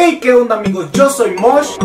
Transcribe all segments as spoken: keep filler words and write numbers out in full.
Hey, ¿qué onda amigos? Yo soy Mosh.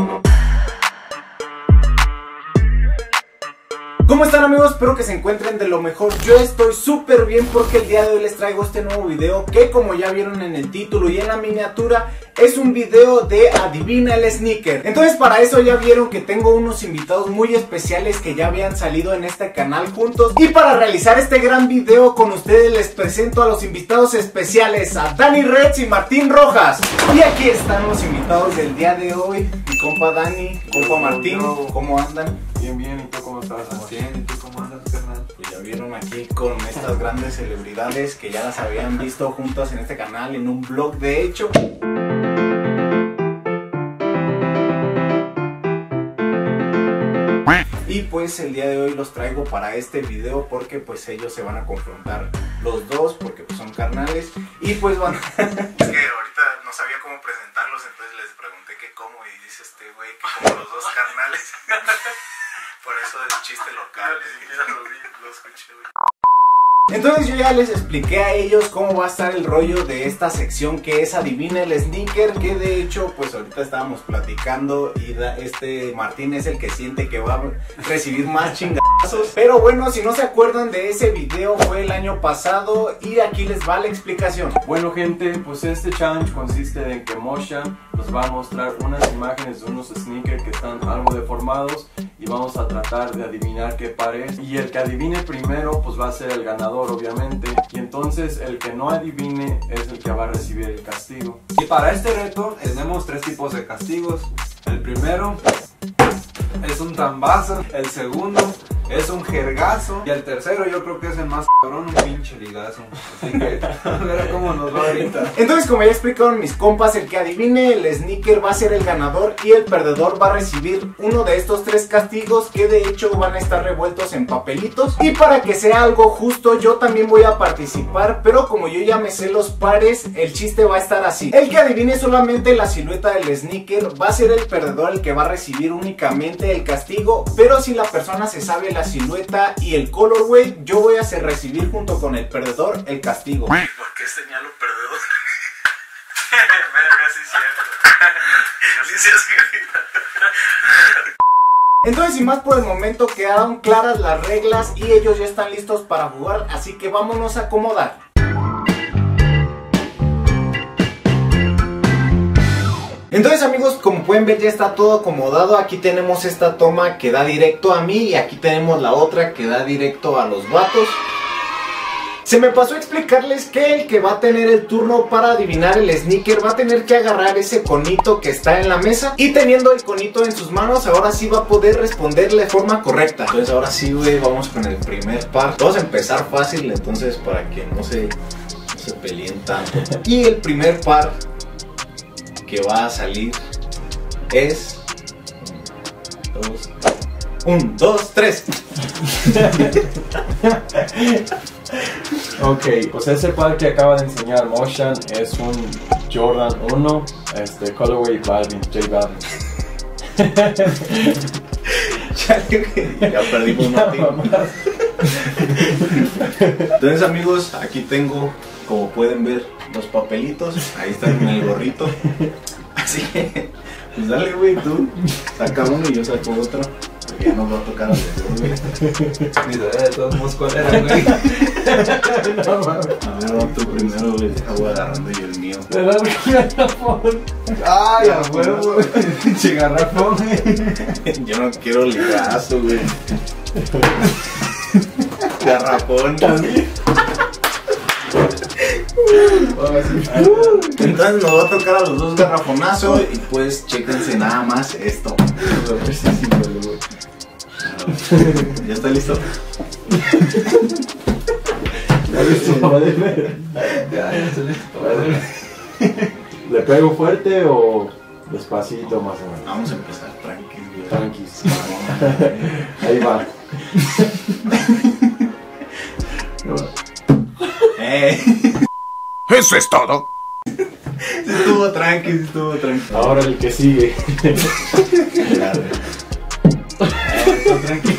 ¿Cómo están amigos? Espero que se encuentren de lo mejor. Yo estoy súper bien porque el día de hoy les traigo este nuevo video que, como ya vieron en el título y en la miniatura, es un video de adivina el sneaker. Entonces para eso ya vieron que tengo unos invitados muy especiales que ya habían salido en este canal juntos. Y para realizar este gran video con ustedes les presento a los invitados especiales, a Dani Reds y Martín Rojas. Y aquí están los invitados del día de hoy. Mi compa Dani, compa Martín, ¿cómo andan? Bien, bien, ¿y tú cómo estás? Bien, ¿y tú cómo andas, carnal? Pues ya vieron aquí con estas grandes celebridades que ya las habían visto juntas en este canal, en un vlog de hecho. Y pues el día de hoy los traigo para este video porque pues ellos se van a confrontar los dos porque pues son carnales y pues van... Es que ahorita no sabía cómo presentarlos, entonces les pregunté que cómo y dice este güey que como los dos carnales. Por eso el chiste local. Ni siquiera lo vi, lo escuché, güey. Entonces yo ya les expliqué a ellos cómo va a estar el rollo de esta sección que es adivina el sneaker, que de hecho pues ahorita estábamos platicando y da, este Martín es el que siente que va a recibir más chingazos. Pero bueno, si no se acuerdan de ese video fue el año pasado y aquí les va la explicación. Bueno gente, pues este challenge consiste en que Mosha nos va a mostrar unas imágenes de unos sneakers que están algo deformados y vamos a tratar de adivinar qué parece, y el que adivine primero pues va a ser el ganador obviamente, y entonces el que no adivine es el que va a recibir el castigo. Y para este reto tenemos tres tipos de castigos. El primero es un tambazo, el segundo es un jergazo y el tercero yo creo que es el más cabrón, un pinche ligazo. Así que a ver cómo nos va ahorita. Entonces, como ya explicaron mis compas, el que adivine el sneaker va a ser el ganador y el perdedor va a recibir uno de estos tres castigos que de hecho van a estar revueltos en papelitos. Y para que sea algo justo yo también voy a participar, pero como yo ya me sé los pares, el chiste va a estar así. El que adivine solamente la silueta del sneaker va a ser el perdedor, el que va a recibir únicamente el castigo, pero si la persona se sabe la silueta y el colorway, yo voy a hacer recibir junto con el perdedor el castigo. ¿Por qué señalo perdedor? Entonces, sin más por el momento, quedaron claras las reglas y ellos ya están listos para jugar, así que vámonos a acomodar. Entonces amigos, como pueden ver ya está todo acomodado. Aquí tenemos esta toma que da directo a mí y aquí tenemos la otra que da directo a los vatos. Se me pasó a explicarles que el que va a tener el turno para adivinar el sneaker va a tener que agarrar ese conito que está en la mesa, y teniendo el conito en sus manos ahora sí va a poder responder de forma correcta. Entonces ahora sí, güey, vamos con el primer par. Vamos a empezar fácil, entonces para que no se, no se peleen tanto. Y el primer par que va a salir es dos, un, dos, tres. Ok, pues ese par que acaba de enseñar Moshan es un Jordan uno, este colorway Balvin, J Balvin. Ya perdimos Martín. Entonces amigos, aquí tengo, como pueden ver, los papelitos. Ahí están en el gorrito. Así que, pues dale, güey, tú saca uno y yo saco otro. Porque ya nos va a tocar a los dos, güey. Ni de todos modos cuál era, güey. No mames. A ver, va tú primero, güey. Deja, voy agarrando yo el mío. Te das el garrafón. Ay, a huevo, pinche garrafón, güey. Yo no quiero ligazo, güey. Garrafón. Entonces nos va a tocar a los dos garrafonazos y pues chéquense nada más esto. ¿Ya está listo? Ya, ya estoy listo. ¿Le pego fuerte o despacito más o menos? Vamos a empezar tranquilo. Tranquis. Ahí va. Eh. Eso es todo. Sí estuvo tranqui, sí estuvo tranqui. Ahora el que sigue. Claro. Eh, estuvo tranqui.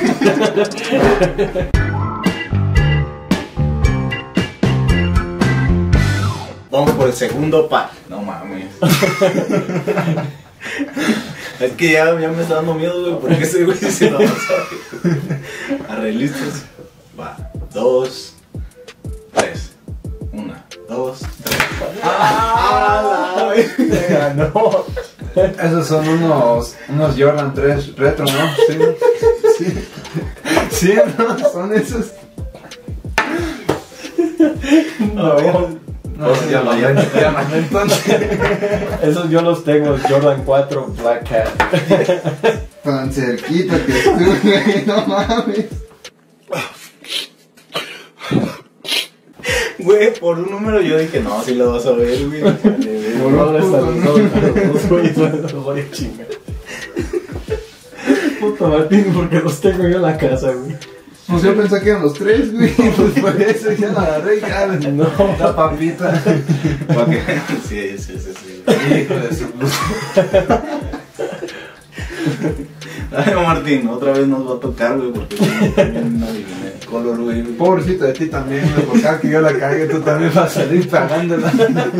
Vamos por el segundo par. No mames. Es que ya, ya me está dando miedo, güey, porque ese güey se lo va a saber. Arre, listos. Va, dos, tres. Una, dos, tres. ¡Ah! ¡Ah! Te ganó. Esos son unos, unos Jordan tres retro, ¿no? Sí. Sí. Sí, ¿no? Son esos. No, No, ya no, ya no, ya no. Entonces, esos yo los tengo, Jordan cuatro Black Cat. tan cerquita que estuve, no mames. Güey, por un número yo dije, no, si lo vas a ver, güey. Por no les avisó, los güeyes los voy a chingar. Puto Martín, porque los tengo yo en la casa, güey. Pues yo pensé que eran los tres, güey. Pues por eso ya la agarré ya. No. La papita. ¿Para qué? Sí, sí, sí, sí. Hijo de su luz. Ay, Martín, otra vez nos va a tocar, güey, porque yo también no adiviné el color, güey. Pobrecito de ti también, güey. Por cada que yo la cague, tú también vas a salir pagándola.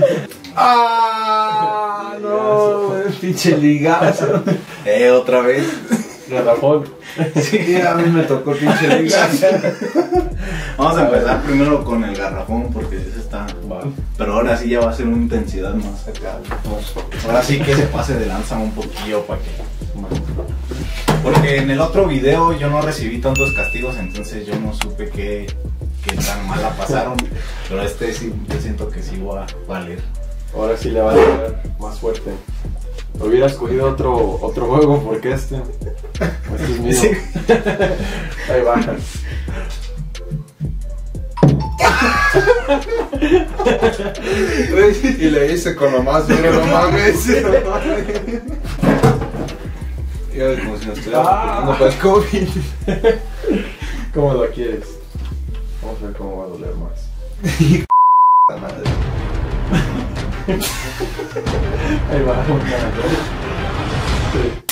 ¡Ah! No, güey. Pinche ligazo. Eh, otra vez. Garrafón. Sí, a mí me tocó pinche ligazo. Vamos a empezar primero con el garrafón, porque ese está. Va. Pero ahora sí ya va a ser una intensidad más acá. Ahora sí que se pase de lanza un poquillo para que. Porque en el otro video yo no recibí tantos castigos, entonces yo no supe qué, qué tan mala pasaron. Pero este sí, yo siento que sí va a valer. Ahora sí le va a dar más fuerte. Hubiera escogido otro, otro juego porque este. Este es mío. Sí. Ahí va. Y le hice con lo más duro, no mames. Yo como si nos estuviera preparando para el COVID. ¿Cómo lo quieres? Vamos a ver cómo va a doler más. La madre. Ahí va, una, dos, tres.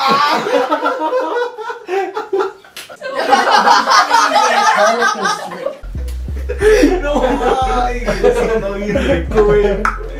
No, ay, eso no viene rico, güey.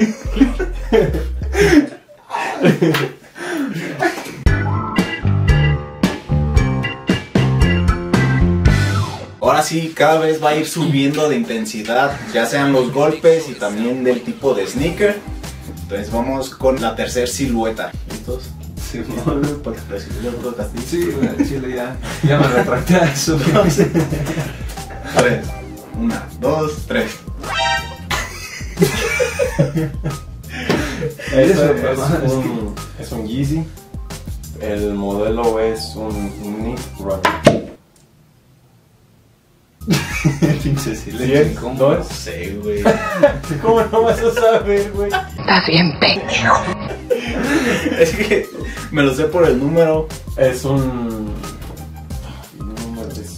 Ahora sí, cada vez va a ir subiendo de intensidad, ya sean los golpes y también del tipo de sneaker. Entonces vamos con la tercera silueta. ¿Listos? Sí, Para recibir otro castillo. sí, güey, al chile ya. Ya me retracté a eso. Tres. Una, dos, tres. Este Eso, es, perdón, es un, es un Yeezy. El modelo es un Nick Runner. Pinche ¿Cien? silencio. ¿Cómo? No ¿Dos? sé, güey. ¿Cómo no vas a saber, güey? Estás bien pendejo. Es que me lo sé por el número. Es un... No número es...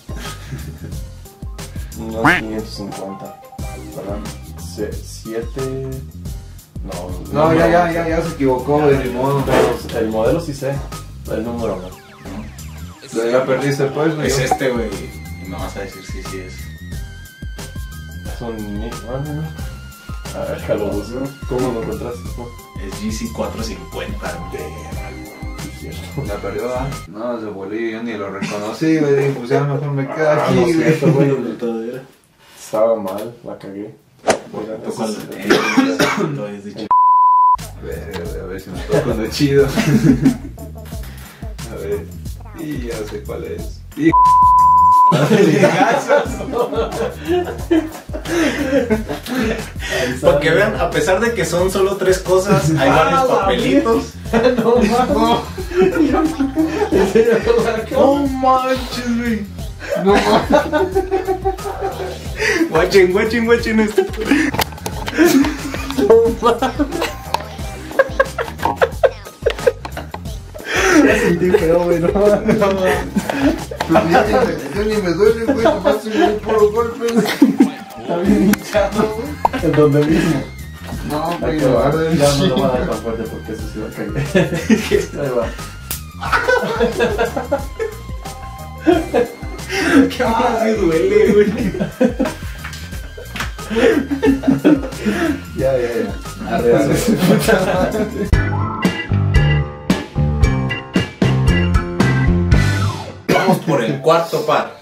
Unos quinientos cincuenta. ¿Verdad? Se- Siete... No, No, ya, ya, ya, ya se equivocó, de ni modo. Pero el modelo sí sé. El número no. Ya perdiste pues, güey. Es este, güey. Y me vas a decir si sí es. Es un Nick Runner, ¿no? A ver, ya lo busco. ¿Cómo lo encontraste? ¿No? Es G C cuatrocientos cincuenta, güey. La perdió, ¿ah? No, se volvió, yo ni lo reconocí, güey. Dije, pues ya mejor me quedo Ah, aquí, lo güey. siento, güey. Todo Estaba mal, la cagué. era. Tocó el. Lo es dicho. Verga, güey, a ver si me toco de chido. A ver. Y ya sé cuál es. Y Para que vean, a pesar de que son solo tres cosas, hay varios papelitos. No mames. No manches, güey. no mames. Guachen, guachen, guachen esto. Sentí feo, güey, no mames. Pues ya ni me- ya ni me duele, güey. Me pasa un puro golpe. Está bien hinchado, güey. En donde mismo. No, Ahí güey, te lo va. arde. Ya no lo va a dar tan fuerte porque eso sí va a caer. Ahí va. ¿Qué más me duele, güey? Ya, ya, ya. Arre, arre. Vamos por el cuarto par.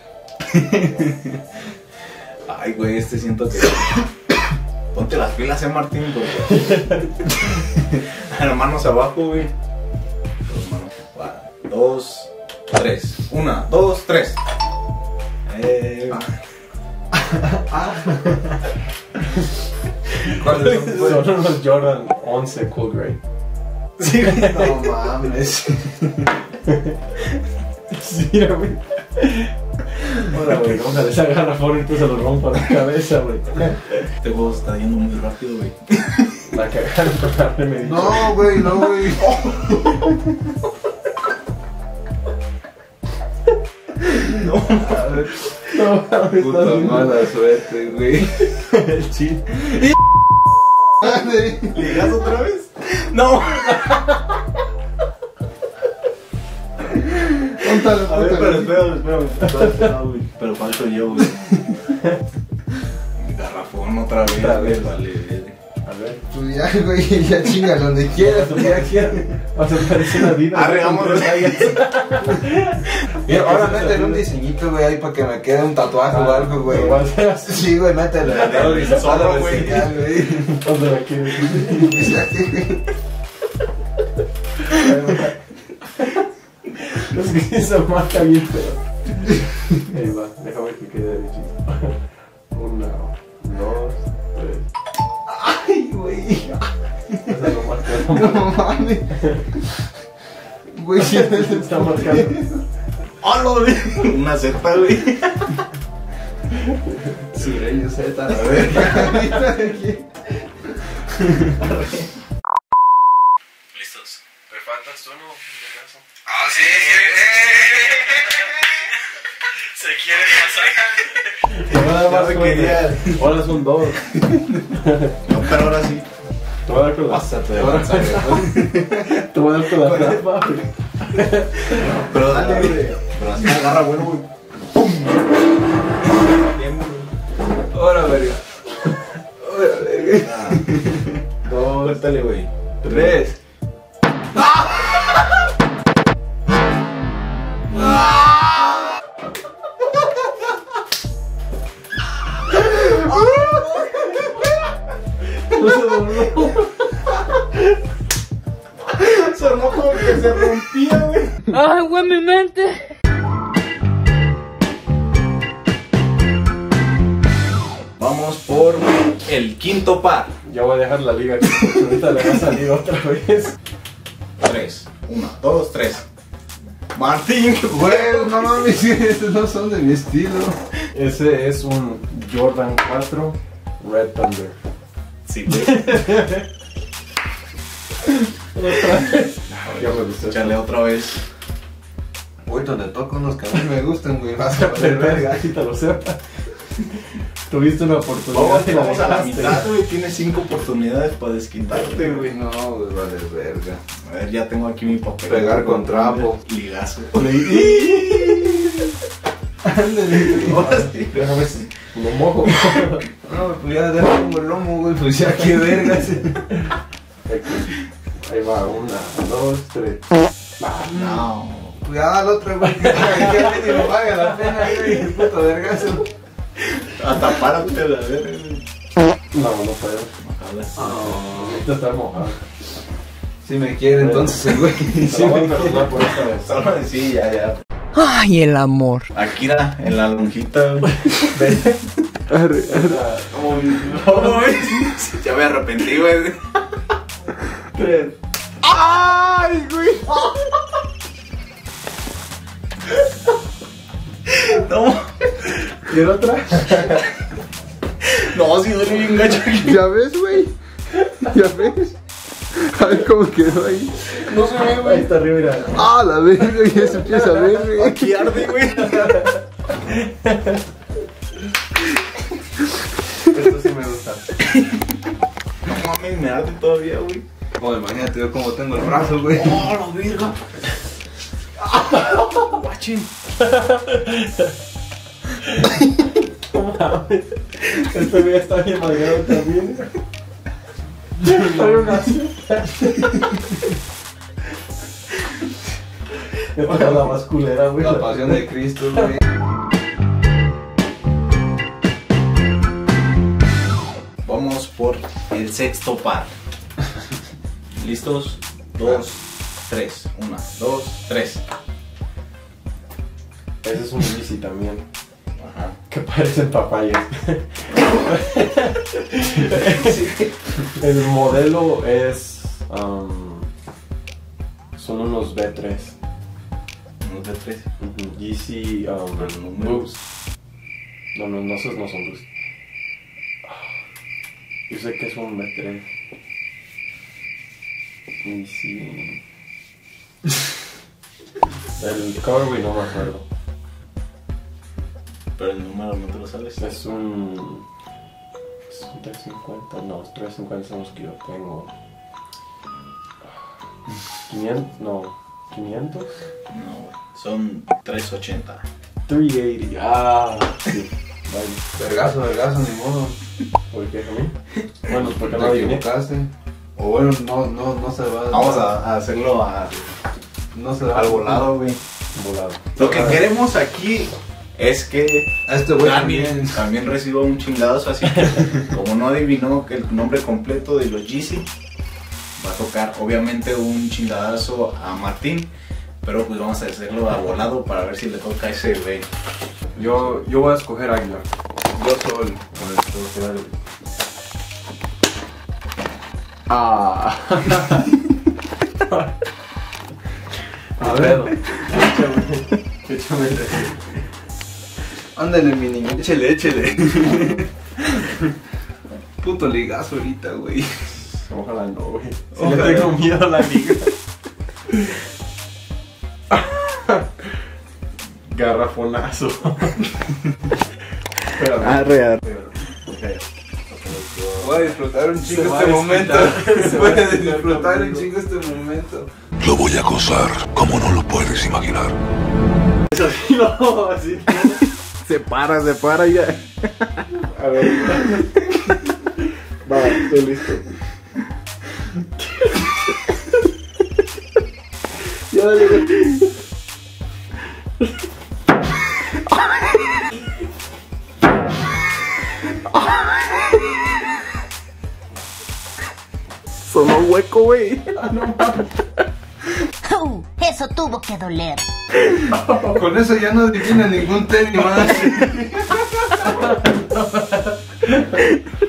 Ay, güey, este siento que... Ponte las pilas, eh, Martín, güey. Las manos abajo, güey. Dos manos. Va. Dos, tres. Una, dos, tres. Eh... ¿Cuáles son, güey? Son unos Jordan once Cool Grey. Sí, güey. No mames. Sí, güey. Ahora, güey, vamos a les agarra por y tú se lo rompa la cabeza, güey. Este juego se está yendo muy rápido, güey. La cagaron con la remedita. No, güey, no, güey. No, A ver, No, mames, puta estás bien. mala suerte, güey. El chile. ¿ligas otra vez? No. Póntalo, A ver, pero póntalo. espérame, espérame. Pero falto yo, güey. Garrafón otra vez. Otra vez. Vale, vale. A ver. Pues ya, güey, ya chinga donde quieras, pues ya quieras. Vas a parecer una diva. Arre, vámonos. Mira, ahora métele un diseñito, güey, ahí para que me quede un tatuaje o algo, güey. Lo vas a hacer así. Sí, güey, métele. La de- Métele, el zorro, métele, güey. señal, güey. ¿Dónde la quieres? Pues ya que- Es que esa marca bien feo. Ahí va, déjame que quede derechito. Una, dos, tres. Ay, güey. Esa lo marca. No mames. Güey, ya Se está marcando. ¡Hola, güey! Una Z, güey. Sí, yo sé, tal. A ver. Listos. ¿Me faltas tú, no? Ah, sí, se quiere pasar. Te voy a dar Ya más me suerte. quería. Ahora son dos. No, pero ahora sí. Te voy a dar con la Pásate de lanza, güey. Te voy a dar con la trampa, güey. Pero dale, güey. Pero así agarra bueno, güey. ¡Pum! Bien, güey. Ahora, verga. Ahora, verga. Ah, Dos, Suéltale, güey. Tres. no se dobló. Sonó como que se rompía, güey. Ay, güey, mi mente. Vamos por el quinto par. Ya voy a dejar la liga aquí porque ahorita le va a salir otra vez. Tres. Una, dos, tres. Martín, Güey, no mames, estos no son de mi estilo. Ese es un Jordan cuatro Red Thunder. sí, güey. Otra vez. Ya me gustó. Échale otra vez. Güey, donde toco unos que a mí me gustan, güey. Vas a Pero ver, verga, verga. si te lo sepa. Tuviste una oportunidad Vamos, y la vamos a la dejaste. mitad, güey. Tienes cinco oportunidades para desquitarte, güey. No, güey, vale, verga. A ver, ya tengo aquí mi papel. Pegar con trapo. Ligazo. Ándale. Ahora sí. Déjame si lo mojo. No, pues ya dejo como el lomo, güey. Pues ya, qué vergas. Aquí. Ahí va, una, dos, tres. No. Pues ya al otro, güey. Que ya ni lo valga la pena, güey. El puto vergazo. Hasta párate a la verga, güey. No, no puedo. Ojalá sí. Ahorita está mojado. Si me quiere, entonces el güey. Sí, Sí me me voy a quiere. perdonar por esta vez. Solo sí, ya, ya. Ay, el amor. Aquí da, en la lonjita, güey. Ya me arrepentí, güey. Tres. ¡Ay, güey! No, ¿Y el otra? no, si duele bien gacho aquí. ¿Ya ves, güey? ¿Ya ves? A ver cómo quedó ahí. No se ve, Ahí güey. está arriba, mira. Ah, la verga, ya se empieza a ver, güey. Aquí arde, güey. Esto sí me gusta. No mames, me arde todavía, güey. Oh, imagínate yo cómo tengo el brazo, güey. ¡Oh, la verga! Guachín. No mames. Este güey está bien madreado también. Soy una cita. Esta es la más culera, güey. La pasión de Cristo, güey. Vamos por el sexto par. ¿Listos? Dos, tres. Una, dos, tres. Ese es un Yeezy también. Ajá. Que parecen papayas. El modelo es... Um, son unos B tres. Unos de tres. Uh-huh. Yeezy um, Pero no me Boost. No, no, no, esos no son Boost. Yo sé que es un B tres. Yeezy... El colorway no me acuerdo. Pero el número no te lo sabes. Es un... Es un trescientos cincuenta, no, trescientos cincuenta son los que yo tengo. quinientos, no, quinientos. No, son trescientos ochenta. trescientos ochenta, ah, sí, vale. Vergazo, vergazo, ni modo. ¿Por qué a mí? Bueno, porque Te no adiviné. equivocaste. O bueno, no, no, no se va. Vamos a, a hacerlo a- No se va. al volado, güey. Volado. Lo que queremos aquí es que A este güey Dani también. también reciba un chingadazo, así que como no adivinó que el nombre completo de los Yeezy, va a tocar obviamente un chingadazo a Martín, pero pues vamos a hacerlo a volado para ver si le toca ese güey. Yo, yo voy a escoger Águila. Yo soy. Ah. A ver. Échame. Échame. Ándale, mi niño. Échele, échele. Puto ligazo ahorita, güey. Ojalá no, güey. Si Ojalá. le tengo miedo a la liga. Garrafonazo. Espérame. Arre, arre. Voy a disfrutar un chingo Se va este a momento. desquitar. Se va Voy a a desquitar disfrutar un conmigo. chingo este momento. Lo voy a acosar como no lo puedes imaginar. No, así. Se para, se para ya. A ver. Va, estoy listo. Ya, ya. Sonó hueco, güey. Uh, eso tuvo que doler. Con eso ya no adivina ningún tenis más.